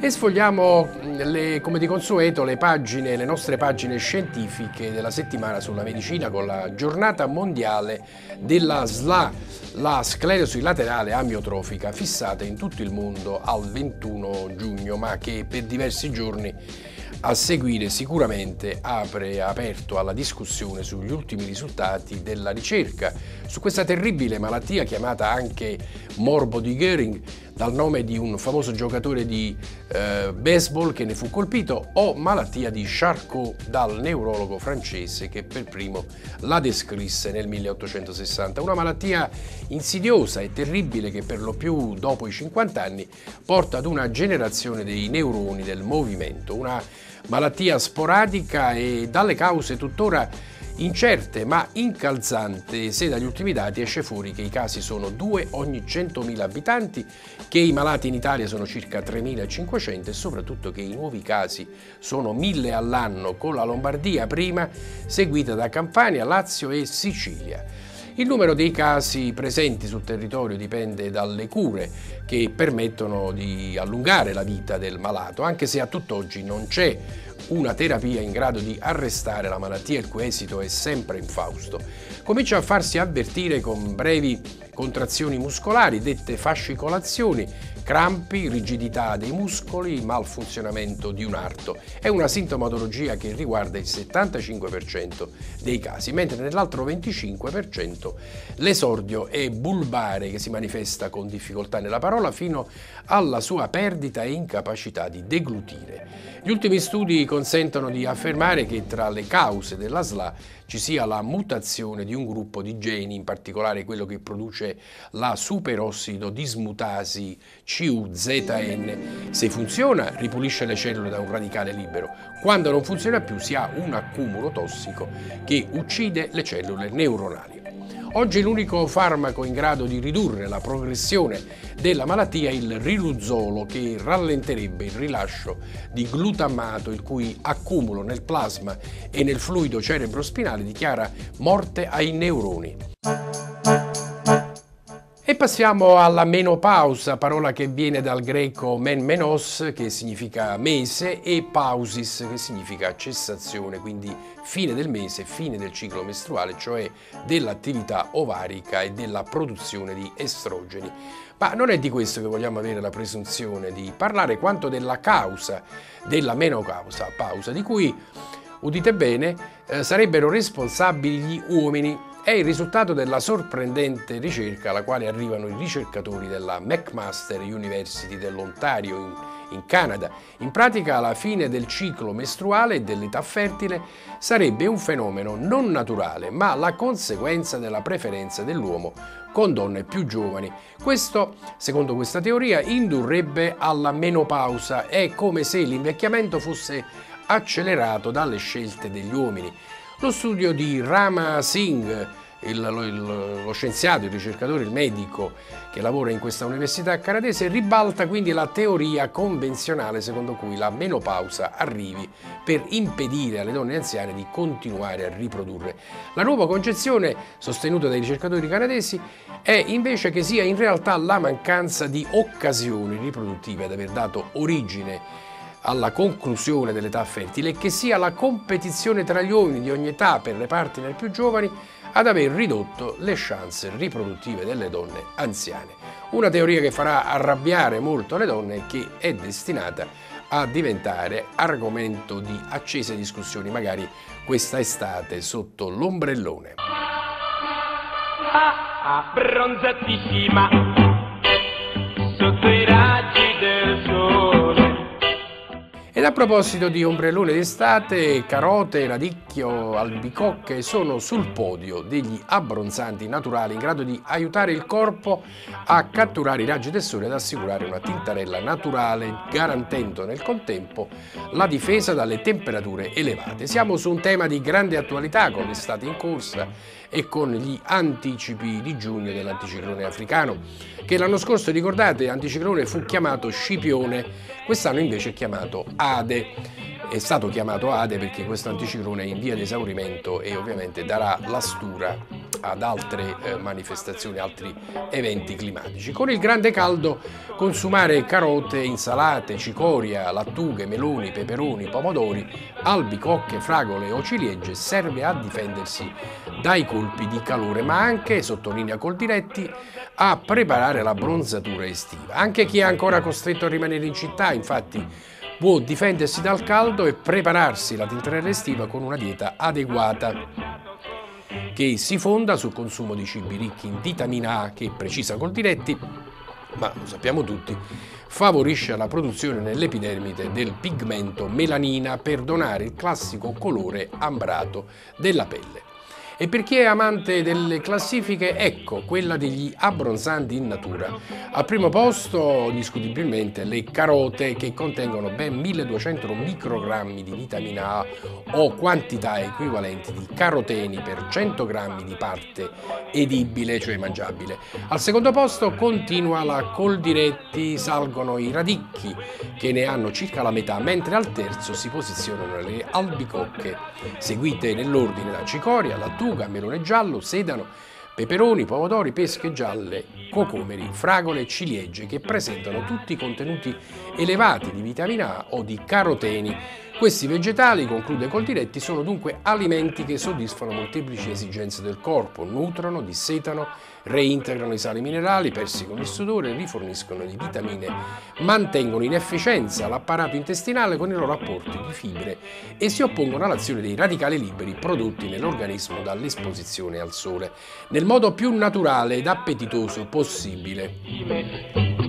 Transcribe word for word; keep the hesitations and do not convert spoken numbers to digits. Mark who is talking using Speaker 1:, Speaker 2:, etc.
Speaker 1: E sfogliamo, le, come di consueto, le pagine, le nostre pagine scientifiche della settimana sulla medicina con la giornata mondiale della S L A, la sclerosi laterale amiotrofica, fissata in tutto il mondo al ventuno giugno, ma che per diversi giorni a seguire sicuramente apre aperto alla discussione sugli ultimi risultati della ricerca su questa terribile malattia chiamata anche morbo di Göring, dal nome di un famoso giocatore di eh, baseball che ne fu colpito, o malattia di Charcot, dal neurologo francese che per primo la descrisse nel milleottocentosessanta. Una malattia insidiosa e terribile che per lo più dopo i cinquanta anni porta ad una generazione dei neuroni del movimento, una malattia sporadica e dalle cause tuttora incerte ma incalzante, se dagli ultimi dati esce fuori che i casi sono due ogni centomila abitanti, che i malati in Italia sono circa tremilacinquecento e soprattutto che i nuovi casi sono mille all'anno, con la Lombardia prima, seguita da Campania, Lazio e Sicilia. Il numero dei casi presenti sul territorio dipende dalle cure che permettono di allungare la vita del malato, anche se a tutt'oggi non c'è una terapia in grado di arrestare la malattia, il cui esito è sempre infausto. Comincia a farsi avvertire con brevi contrazioni muscolari, dette fascicolazioni, crampi, rigidità dei muscoli, malfunzionamento di un arto. È una sintomatologia che riguarda il settantacinque per cento dei casi, mentre nell'altro venticinque per cento l'esordio è bulbare, che si manifesta con difficoltà nella parola fino alla sua perdita e incapacità di deglutire. Gli ultimi studi consentono di affermare che tra le cause della S L A ci sia la mutazione di un gruppo di geni, in particolare quello che produce la superossido dismutasi C U Z N. Se funziona, ripulisce le cellule da un radicale libero. Quando non funziona più, si ha un accumulo tossico che uccide le cellule neuronali. Oggi l'unico farmaco in grado di ridurre la progressione della malattia è il riluzolo, che rallenterebbe il rilascio di glutammato, il cui accumulo nel plasma e nel fluido cerebrospinale dichiara morte ai neuroni. E passiamo alla menopausa, parola che viene dal greco men menos, che significa mese, e pausis, che significa cessazione, quindi fine del mese, fine del ciclo mestruale, cioè dell'attività ovarica e della produzione di estrogeni. Ma non è di questo che vogliamo avere la presunzione di parlare, quanto della causa della menopausa, pausa, di cui, udite bene, eh, sarebbero responsabili gli uomini. È il risultato della sorprendente ricerca alla quale arrivano i ricercatori della McMaster University dell'Ontario in, in Canada. In pratica, la fine del ciclo mestruale e dell'età fertile sarebbe un fenomeno non naturale, ma la conseguenza della preferenza dell'uomo con donne più giovani. Questo, secondo questa teoria, indurrebbe alla menopausa. È come se l'invecchiamento fosse accelerato dalle scelte degli uomini. Lo studio di Rama Singh, il, il, lo scienziato, il ricercatore, il medico che lavora in questa università canadese, ribalta quindi la teoria convenzionale secondo cui la menopausa arrivi per impedire alle donne anziane di continuare a riprodurre. La nuova concezione, sostenuta dai ricercatori canadesi, è invece che sia in realtà la mancanza di occasioni riproduttive ad aver dato origine alla conclusione dell'età fertile, e che sia la competizione tra gli uomini di ogni età per le partner più giovani ad aver ridotto le chance riproduttive delle donne anziane. Una teoria che farà arrabbiare molto le donne e che è destinata a diventare argomento di accese discussioni, magari questa estate sotto l'ombrellone.
Speaker 2: Ah, ah, bronzatissima sotto i raggi del sole.
Speaker 1: Ed a proposito di ombrellone d'estate, carote, radicchio, albicocche sono sul podio degli abbronzanti naturali in grado di aiutare il corpo a catturare i raggi del sole ed assicurare una tintarella naturale, garantendo nel contempo la difesa dalle temperature elevate. Siamo su un tema di grande attualità con l'estate in corsa e con gli anticipi di giugno dell'anticiclone africano, che l'anno scorso, ricordate, anticiclone fu chiamato Scipione, quest'anno invece è chiamato Ade. è stato chiamato Ade perché questo anticiclone è in via di esaurimento e ovviamente darà la stura ad altre eh, manifestazioni, altri eventi climatici. Con il grande caldo consumare carote, insalate, cicoria, lattughe, meloni, peperoni, pomodori, albicocche, fragole o ciliegie serve a difendersi dai colpi di calore, ma anche, sottolinea Coldiretti, a preparare la bronzatura estiva. Anche chi è ancora costretto a rimanere in città, infatti, può difendersi dal caldo e prepararsi la tintorella estiva con una dieta adeguata che si fonda sul consumo di cibi ricchi in vitamina A che, precisa Coldiretti, ma lo sappiamo tutti, favorisce la produzione nell'epidermide del pigmento melanina per donare il classico colore ambrato della pelle. E per chi è amante delle classifiche, ecco quella degli abbronzanti in natura. Al primo posto, indiscutibilmente, le carote, che contengono ben milleduecento microgrammi di vitamina A o quantità equivalenti di caroteni per cento grammi di parte edibile, cioè mangiabile. Al secondo posto continua la Coldiretti, salgono i radicchi, che ne hanno circa la metà, mentre al terzo si posizionano le albicocche, seguite nell'ordine da cicoria, lattuga, melone giallo, sedano, peperoni, pomodori, pesche gialle, cocomeri, fragole e ciliegie, che presentano tutti contenuti elevati di vitamina A o di caroteni. Questi vegetali, conclude Coldiretti, sono dunque alimenti che soddisfano molteplici esigenze del corpo, nutrono, dissetano, reintegrano i sali minerali, persicano il sudore, riforniscono di vitamine, mantengono in efficienza l'apparato intestinale con i loro apporti di fibre e si oppongono all'azione dei radicali liberi prodotti nell'organismo dall'esposizione al sole, nel modo più naturale ed appetitoso possibile.